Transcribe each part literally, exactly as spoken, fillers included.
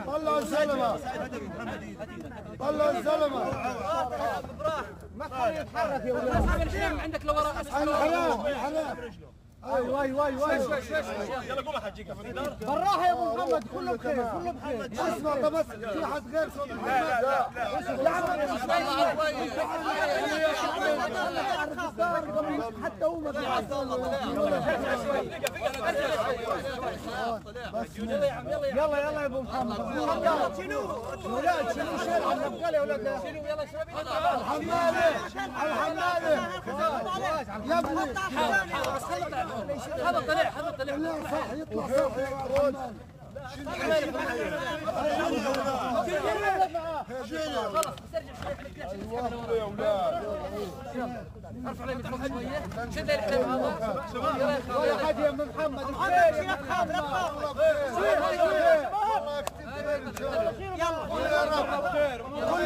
طلعوا الزلمه طلعوا الزلمه ما تخليه يتحرك يا ولد. اصحاب الحلم عندك لورا الحلم الحلم ايوه ايوه ايوه يلا قوم حجيك بالراحه يا ابو محمد كله بخير كله بخير. اسمع طب بس في حد غير صوت محمد؟ لا لا حتى هو ما يلا يلا يا ابو محمد ولاد شنو شيلوا النبقله يا ولاد شنو يلا شباب الحماله الحماله يا ابني هذا طلع هذا طلع لا صح يطلع صح يا الحمال خلاص استرجع شوي يا اولاد ارفع لي من فوق شويه شد الحلم هذا شباب يا حاج يا محمد محمد يا محمد يلا يا رب خير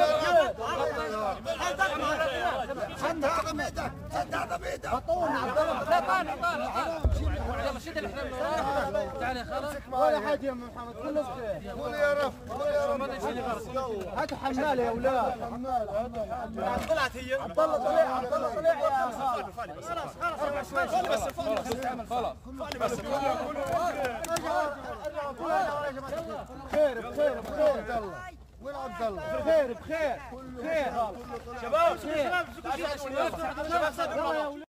حتى على بيدك حتى على بيدك لا طالع طالع يلا شد الحلم تعال يا خالد ولا حاجه يا محمد كله بخير قول يا رب قول يا رب هاتوا حماله يا اولاد حماله طلعت هي عبد الله طلع عبد الله طلع يا خالد خلاص خلاص بس خلاص بس بخير بخير بخير وين عبد الله؟ بخير بخير بخير شباب شباب شباب